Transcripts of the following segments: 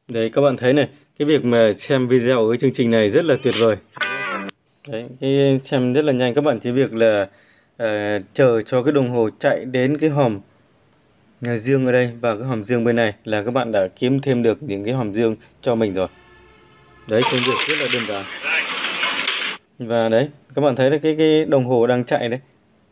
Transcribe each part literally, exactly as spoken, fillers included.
Đấy các bạn thấy này, cái việc mà xem video ở cái chương trình này rất là tuyệt vời. Đấy, cái xem rất là nhanh, các bạn chỉ việc là ờ, chờ cho cái đồng hồ chạy đến cái hòm nhà dương ở đây và cái hòm dương bên này là các bạn đã kiếm thêm được những cái hòm dương cho mình rồi. Đấy, công việc rất là đơn giản. Và đấy, các bạn thấy là cái cái đồng hồ đang chạy đấy.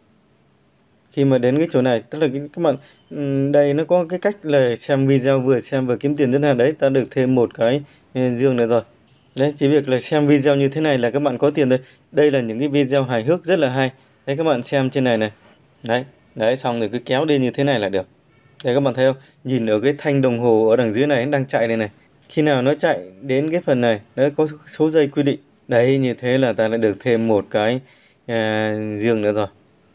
Khi mà đến cái chỗ này, tức là cái, các bạn ừm, đây nó có cái cách là xem video vừa xem vừa kiếm tiền rất là đấy, ta được thêm một cái ừ, dương nữa rồi. Đấy, chỉ việc là xem video như thế này là các bạn có tiền đây. Đây là những cái video hài hước rất là hay. Đấy các bạn xem trên này này. Đấy, đấy xong rồi cứ kéo đi như thế này là được. Đấy các bạn thấy không? Nhìn ở cái thanh đồng hồ ở đằng dưới này đang chạy đây này. Khi nào nó chạy đến cái phần này, nó có số giây quy định. Đấy, như thế là ta đã được thêm một cái à, dương nữa rồi.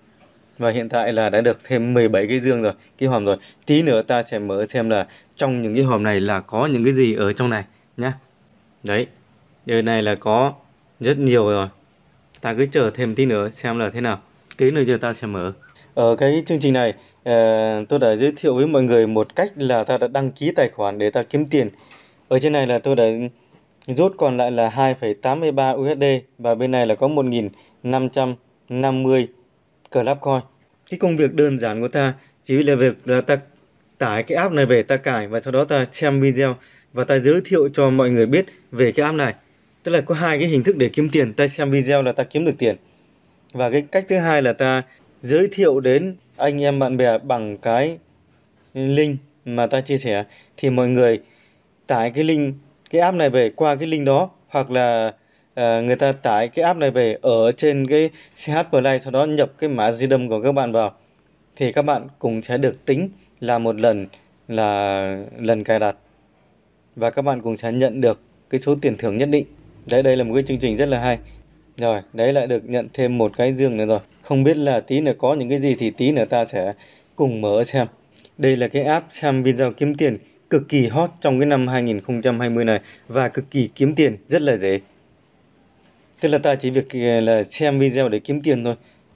Và hiện tại là đã được thêm mười bảy cái dương rồi, cái hòm rồi. Tí nữa ta sẽ mở xem là trong những cái hòm này là có những cái gì ở trong này nhá. Đấy, điều này là có rất nhiều rồi. Ta cứ chờ thêm tí nữa xem là thế nào. Tí nữa giờ ta sẽ mở. Ở cái chương trình này, ờ, tôi đã giới thiệu với mọi người một cách là ta đã đăng ký tài khoản để ta kiếm tiền. Ở trên này là tôi đã rút còn lại là hai phẩy tám mươi ba u ét đê và bên này là có một nghìn năm trăm năm mươi Club Coin. Cái công việc đơn giản của ta chỉ là việc là ta tải cái app này về, ta cài và sau đó ta xem video và ta giới thiệu cho mọi người biết về cái app này. Tức là có hai cái hình thức để kiếm tiền, ta xem video là ta kiếm được tiền. Và cái cách thứ hai là ta giới thiệu đến anh em bạn bè bằng cái link mà ta chia sẻ, thì mọi người tải cái link cái app này về qua cái link đó, hoặc là à, người ta tải cái app này về ở trên cái xê hát Play, sau đó nhập cái mã di động của các bạn vào thì các bạn cũng sẽ được tính là một lần là lần cài đặt và các bạn cũng sẽ nhận được cái số tiền thưởng nhất định. Đấy, đây là một cái chương trình rất là hay. Rồi, đấy lại được nhận thêm một cái dương nữa rồi. Không biết là tí nữa có những cái gì thì tí nữa ta sẽ cùng mở xem. Đây là cái app xem video kiếm tiền cực kỳ hot trong cái năm hai nghìn không trăm hai mươi này và cực kỳ kiếm tiền rất là dễ. Tức là ta chỉ việc là xem video để kiếm tiền thôi.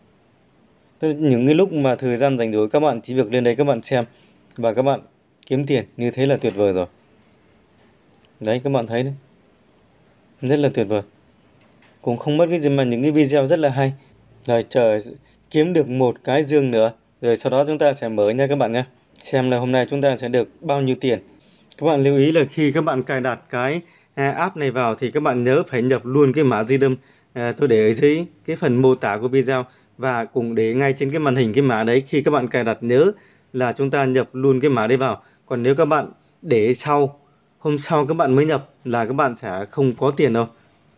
Tức là những cái lúc mà thời gian rảnh rỗi các bạn chỉ việc lên đây các bạn xem và các bạn kiếm tiền, như thế là tuyệt vời rồi. Đấy các bạn thấy đấy. Rất là tuyệt vời. Cũng không mất cái gì mà những cái video rất là hay. Rồi chờ kiếm được một cái dương nữa, rồi sau đó chúng ta sẽ mở nha các bạn nhé. Xem là hôm nay chúng ta sẽ được bao nhiêu tiền. Các bạn lưu ý là khi các bạn cài đặt cái à, app này vào thì các bạn nhớ phải nhập luôn cái mã redeem à, tôi để ở dưới cái phần mô tả của video và cùng để ngay trên cái màn hình cái mã đấy. Khi các bạn cài đặt nhớ là chúng ta nhập luôn cái mã đấy vào. Còn nếu các bạn để sau, hôm sau các bạn mới nhập là các bạn sẽ không có tiền đâu.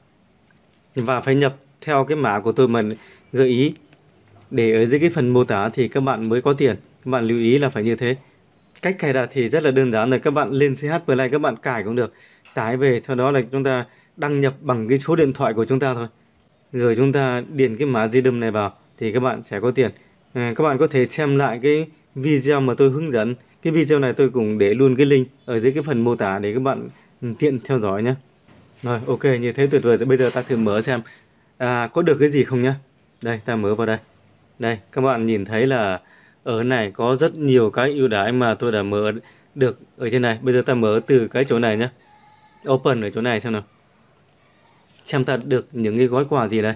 Và phải nhập theo cái mã của tôi mà gợi ý để ở dưới cái phần mô tả thì các bạn mới có tiền. Các bạn lưu ý là phải như thế. Cách cài đặt thì rất là đơn giản, là các bạn lên xê hát Play các bạn cài cũng được, tải về sau đó là chúng ta đăng nhập bằng cái số điện thoại của chúng ta thôi, rồi chúng ta điền cái mã redeem này vào thì các bạn sẽ có tiền. À, các bạn có thể xem lại cái video mà tôi hướng dẫn. Cái video này tôi cũng để luôn cái link ở dưới cái phần mô tả để các bạn tiện theo dõi nhé. Rồi, ok, như thế tuyệt vời. Bây giờ ta thử mở xem à, có được cái gì không nhá. Đây, ta mở vào đây. Đây, các bạn nhìn thấy là ở này có rất nhiều cái ưu đãi mà tôi đã mở được ở trên này. Bây giờ ta mở từ cái chỗ này nhá. Open ở chỗ này xem nào. Xem ta được những cái gói quà gì đây.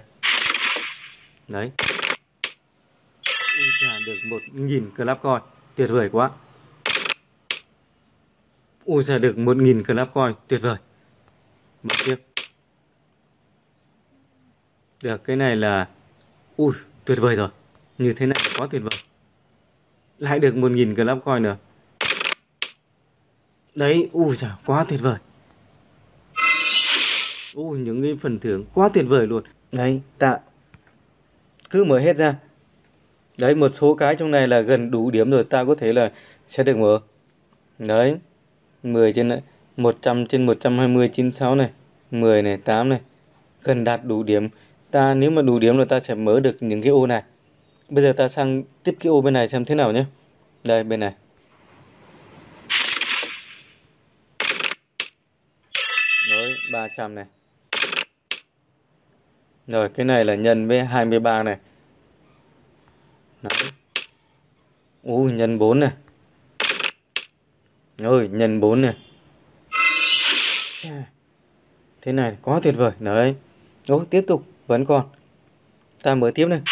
Đấy. Ui chà, được một nghìn Club Coin. Tuyệt vời quá. Ui chà, được một nghìn Club Coin. Tuyệt vời. Mở tiếp. Được, cái này là ui, tuyệt vời rồi. Như thế này quá tuyệt vời. Lại được một nghìn Club Coin nữa. Đấy, ui chà, quá tuyệt vời. Ui, những cái phần thưởng quá tuyệt vời luôn. Đấy, tạ. Cứ mở hết ra. Đấy, một số cái trong này là gần đủ điểm rồi, ta có thể là sẽ được mở. Đấy, mười trên này, một trăm trên một trăm hai mươi, chín mươi sáu này, mười này, tám này. Gần đạt đủ điểm. Ta nếu mà đủ điểm rồi ta sẽ mở được những cái ô này. Bây giờ ta sang tiếp cái ô bên này xem thế nào nhé. Đây, bên này. Rồi, ba trăm này. Rồi, cái này là nhân với hai mươi ba này. Đấy. Ui, nhân bốn này. Rồi, nhân bốn này. Chà, thế này quá tuyệt vời. Đấy. Ô, tiếp tục vẫn còn. Ta mở tiếp này.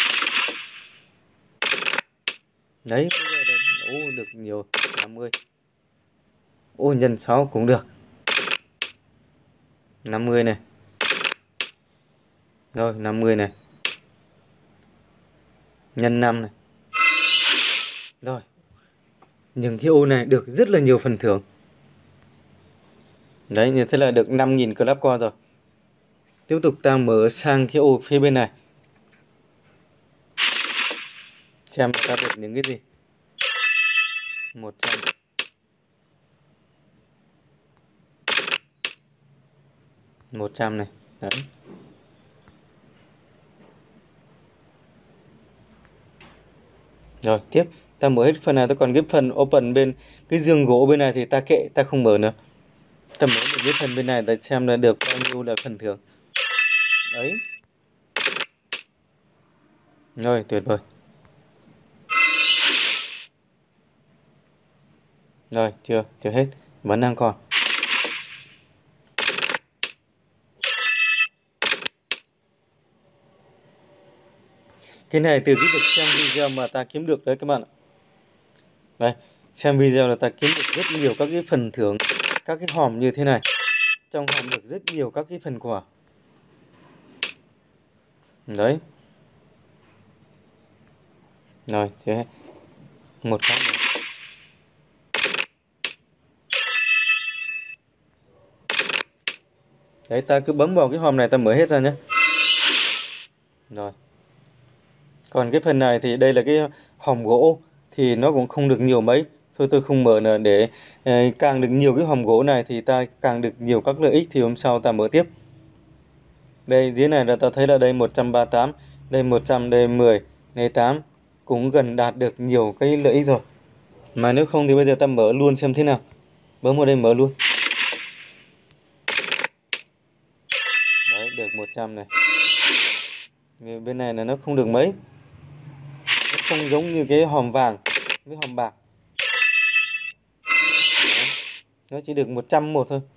Đấy, bây giờ là ô, được nhiều, năm mươi. Ô, nhân sáu cũng được. năm mươi này. Rồi, năm mươi này. Nhân năm này. Rồi. Những cái ô này được rất là nhiều phần thưởng. Đấy, như thế là được năm nghìn club coin rồi. Tiếp tục ta mở sang cái ô phía bên này. Xem ta được những cái gì. một trăm. một trăm này. Đấy. Rồi, tiếp. Ta mở hết phần này, ta còn cái phần open bên cái giường gỗ bên này thì ta kệ, ta không mở nữa. Ta mở được cái phần bên này để xem là được bao nhiêu là phần thưởng. Đấy. Rồi, tuyệt vời. Rồi, chưa, chưa hết, vẫn đang còn. Cái này từ cái việc xem video mà ta kiếm được đấy các bạn ạ. Đây, xem video là ta kiếm được rất nhiều các cái phần thưởng, các cái hòm như thế này. Trong hòm được rất nhiều các cái phần quà. Đấy. Rồi, thế một cái này. Đấy, ta cứ bấm vào cái hòm này ta mở hết ra nhé. Rồi. Còn cái phần này thì đây là cái hòm gỗ thì nó cũng không được nhiều mấy. Thôi tôi không mở nữa, để càng được nhiều cái hòm gỗ này thì ta càng được nhiều các lợi ích, thì hôm sau ta mở tiếp. Đây dưới này là ta thấy là đây một trăm ba mươi tám, đây một trăm, đây mười, đây tám, cũng gần đạt được nhiều cái lợi ích rồi. Mà nếu không thì bây giờ ta mở luôn xem thế nào. Bấm vào đây mở luôn. Đấy, được một trăm này. Bên này là nó không được mấy. Nó không giống như cái hòm vàng với hòm bạc. Đấy. Nó chỉ được một trăm một thôi.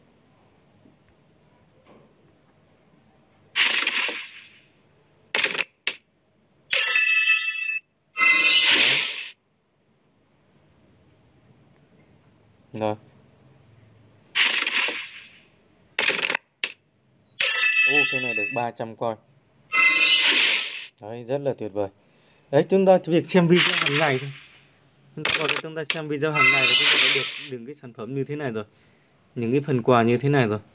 Rồi. Ô, cái này được ba trăm coin. Đấy, rất là tuyệt vời. Đấy, chúng ta việc xem video hàng ngày thôi. Chúng ta vào chúng ta xem video hàng ngày là chúng ta đã được những cái sản phẩm như thế này rồi. Những cái phần quà như thế này rồi.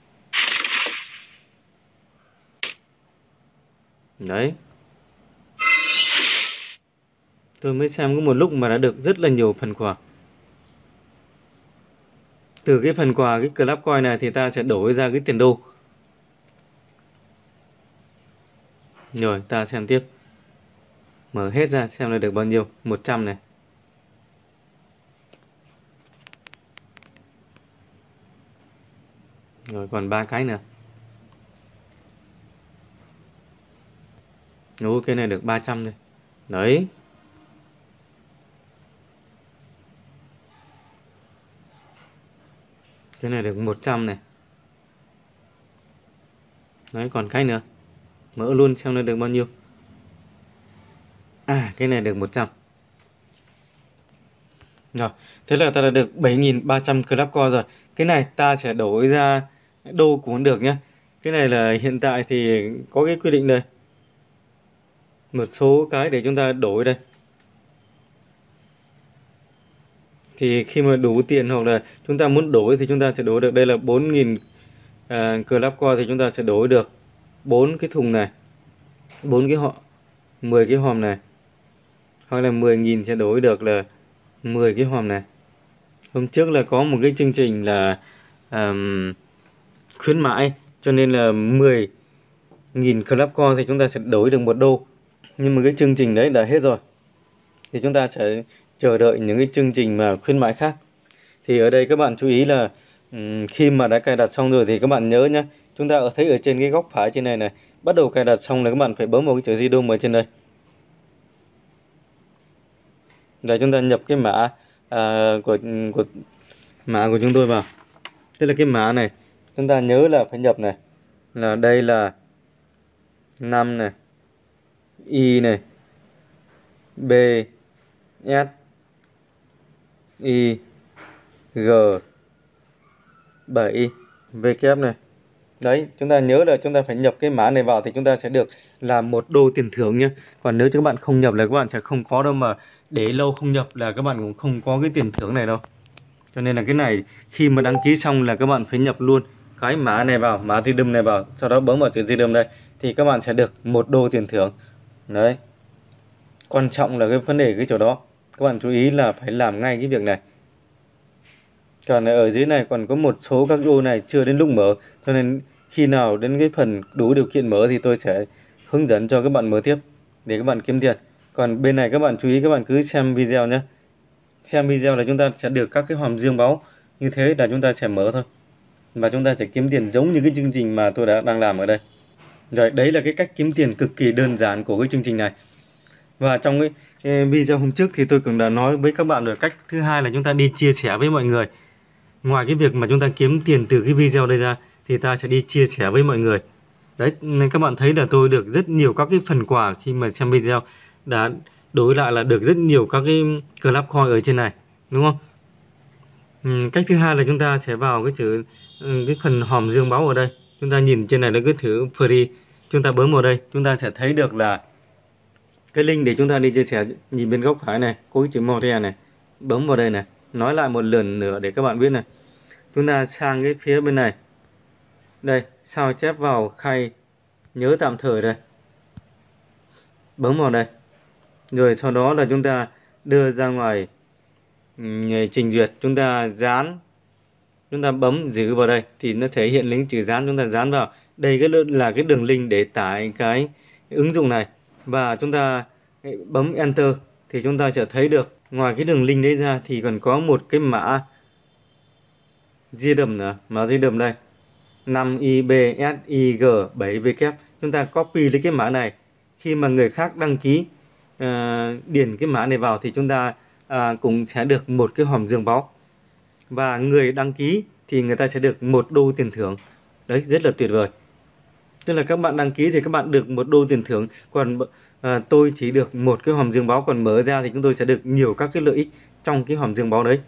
Đấy. Tôi mới xem có một lúc mà đã được rất là nhiều phần quà. Từ cái phần quà, cái club coin này thì ta sẽ đổi ra cái tiền đô. Rồi, ta xem tiếp. Mở hết ra xem là được bao nhiêu. một trăm này. Rồi, còn ba cái nữa. Ồ, cái này được ba trăm rồi. Đấy. Cái này được một trăm này. Đấy, còn cái nữa. Mở luôn xem nó được bao nhiêu. À, cái này được một trăm. Rồi, thế là ta đã được bảy nghìn ba trăm club coin rồi. Cái này ta sẽ đổi ra đô cũng được nhé. Cái này là hiện tại thì có cái quy định đây. Một số cái để chúng ta đổi đây. Thì khi mà đủ tiền hoặc là chúng ta muốn đổi thì chúng ta sẽ đổi được. Đây là bốn nghìn uh, club coin thì chúng ta sẽ đổi được bốn cái thùng này, bốn cái họ, mười cái hòm này. Hoặc là mười nghìn sẽ đổi được là mười cái hòm này. Hôm trước là có một cái chương trình là um, khuyến mãi, cho nên là mười nghìn club coin thì chúng ta sẽ đổi được một đô. Nhưng mà cái chương trình đấy đã hết rồi. Thì chúng ta sẽ chờ đợi những cái chương trình mà khuyến mãi khác. Thì ở đây các bạn chú ý là um, khi mà đã cài đặt xong rồi thì các bạn nhớ nhé. Chúng ta ở thấy ở trên cái góc phải trên này này, bắt đầu cài đặt xong là các bạn phải bấm vào cái chữ di động ở trên đây. Để chúng ta nhập cái mã à, của, của mã của chúng tôi vào. Đây là cái mã này. chúng ta nhớ là phải nhập này, là đây là năm này, Y này, B, S, Y, G, bảy, V kép này. Đấy, chúng ta nhớ là chúng ta phải nhập cái mã này vào thì chúng ta sẽ được là một đô tiền thưởng nhé. Còn nếu các bạn không nhập là các bạn sẽ không có đâu, mà để lâu không nhập là các bạn cũng không có cái tiền thưởng này đâu. Cho nên là cái này khi mà đăng ký xong là các bạn phải nhập luôn cái mã này vào, mã redeem này vào, sau đó bấm vào chữ redeem đây thì các bạn sẽ được một đô tiền thưởng. Đấy. Quan trọng là cái vấn đề cái chỗ đó. Các bạn chú ý là phải làm ngay cái việc này. Còn ở dưới này còn có một số các ô này chưa đến lúc mở, cho nên khi nào đến cái phần đủ điều kiện mở thì tôi sẽ hướng dẫn cho các bạn mở tiếp để các bạn kiếm tiền. Còn bên này các bạn chú ý, các bạn cứ xem video nhé. Xem video là chúng ta sẽ được các cái hòm dương báu như thế là chúng ta sẽ mở thôi. Và chúng ta sẽ kiếm tiền giống như cái chương trình mà tôi đã đang làm ở đây. Rồi, đấy là cái cách kiếm tiền cực kỳ đơn giản của cái chương trình này. Và trong cái video hôm trước thì tôi cũng đã nói với các bạn rồi, cách thứ hai là chúng ta đi chia sẻ với mọi người. Ngoài cái việc mà chúng ta kiếm tiền từ cái video đây ra thì ta sẽ đi chia sẻ với mọi người. Đấy, nên các bạn thấy là tôi được rất nhiều các cái phần quà khi mà xem video, đã đối lại là được rất nhiều các cái club coin ở trên này, đúng không? Ừ, cách thứ hai là chúng ta sẽ vào cái chữ cái phần hòm dương báu ở đây. Chúng ta nhìn trên này là cái thứ free, chúng ta bấm vào đây, chúng ta sẽ thấy được là cái link để chúng ta đi chia sẻ. Nhìn bên góc phải này có cái chữ Moria này, bấm vào đây này. Nói lại một lần nữa để các bạn biết này, chúng ta sang cái phía bên này, đây sao chép vào khay nhớ tạm thời đây, bấm vào đây, rồi sau đó là chúng ta đưa ra ngoài trình duyệt, chúng ta dán, chúng ta bấm giữ vào đây thì nó thể hiện link chữ dán, chúng ta dán vào đây. Cái là cái đường link để tải cái ứng dụng này, và chúng ta bấm enter thì chúng ta sẽ thấy được ngoài cái đường link đấy ra thì còn có một cái mã redeem nữa, mã redeem đây năm I B S I G bảy V kép. Chúng ta copy lấy cái mã này, khi mà người khác đăng ký uh, điền cái mã này vào thì chúng ta uh, cũng sẽ được một cái hòm dương báu, và người đăng ký thì người ta sẽ được một đô tiền thưởng. Đấy, rất là tuyệt vời. Tức là các bạn đăng ký thì các bạn được một đô tiền thưởng, còn à, tôi chỉ được một cái hòm dương báu, còn mở ra thì chúng tôi sẽ được nhiều các cái lợi ích trong cái hòm dương báu đấy.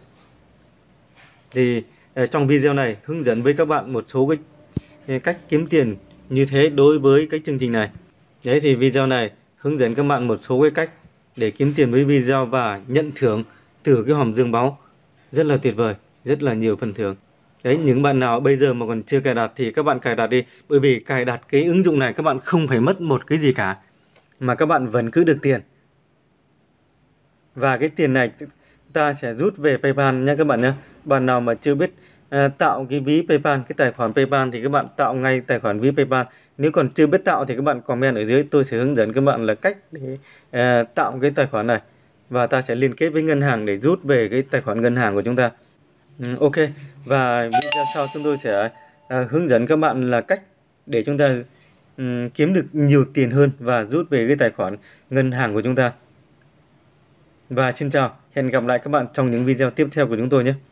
Thì à, trong video này hướng dẫn với các bạn một số cái cách kiếm tiền như thế đối với cái chương trình này. Đấy, thì video này hướng dẫn các bạn một số cái cách để kiếm tiền với video và nhận thưởng từ cái hòm dương báu. Rất là tuyệt vời, rất là nhiều phần thưởng. Đấy, những bạn nào bây giờ mà còn chưa cài đặt thì các bạn cài đặt đi. Bởi vì cài đặt cái ứng dụng này các bạn không phải mất một cái gì cả, mà các bạn vẫn cứ được tiền. Và cái tiền này ta sẽ rút về PayPal nha các bạn nhé. Bạn nào mà chưa biết uh, tạo cái ví PayPal, cái tài khoản PayPal thì các bạn tạo ngay tài khoản ví PayPal. Nếu còn chưa biết tạo thì các bạn comment ở dưới, tôi sẽ hướng dẫn các bạn là cách để uh, tạo cái tài khoản này. Và ta sẽ liên kết với ngân hàng để rút về cái tài khoản ngân hàng của chúng ta. um, Ok, và video sau chúng tôi sẽ uh, hướng dẫn các bạn là cách để chúng ta um, kiếm được nhiều tiền hơn và rút về cái tài khoản ngân hàng của chúng ta. Và xin chào, hẹn gặp lại các bạn trong những video tiếp theo của chúng tôi nhé.